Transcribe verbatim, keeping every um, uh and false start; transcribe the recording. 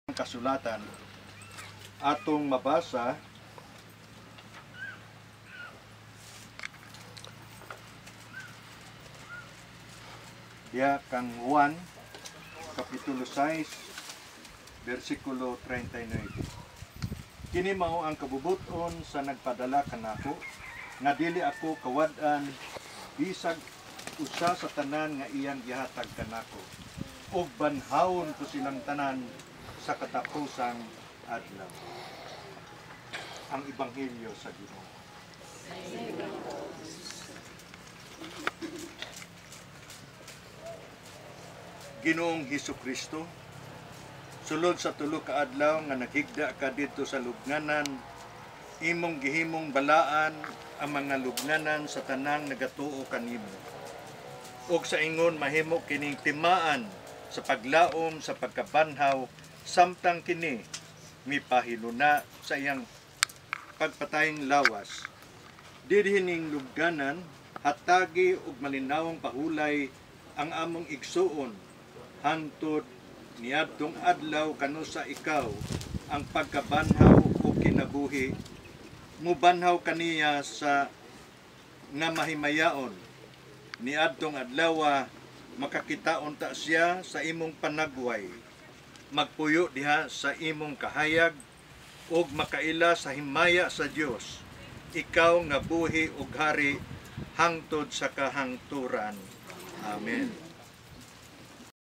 kasulatan atong mabasa diya kang Juan kapitulo sais bersikulo thirty-nine. Kini mao ang kabubuton sa nagpadala kanako nga dili ako kawad-an bisag usa sa tanan nga iyang gihatag kanako, ug banhawon ko silang tanan sa katapusang adlaw. Ang Ebanghelyo sa Ginoo. Ginoong Hesukristo, sulod sa tulo ka adlaw nga naghigda ka dito sa lubnganan, imong gihimong balaan ang mga lubnganan sa tanang nagatuo kanimo. Ug sa ingon mahimo kining timaan sa paglaom sa pagkabanhaw samtang kini mipahinuna sa iyang pagpatayng lawas. Didhining lubnganan hatagi ug malinawong pahulay ang among igsuon hangtod niadtong adlaw kano sa ikaw ang pagkabanhaw o kinabuhi, mubanhaw kaniya sa nga mahimayaon. Niadtong adlaw makakitaon ta siya sa imong panagway, magpuyo diha sa imong kahayag ug makaila sa himaya sa Dios, ikaw nga buhi ug hari hangtod sa kahangturan. Amen.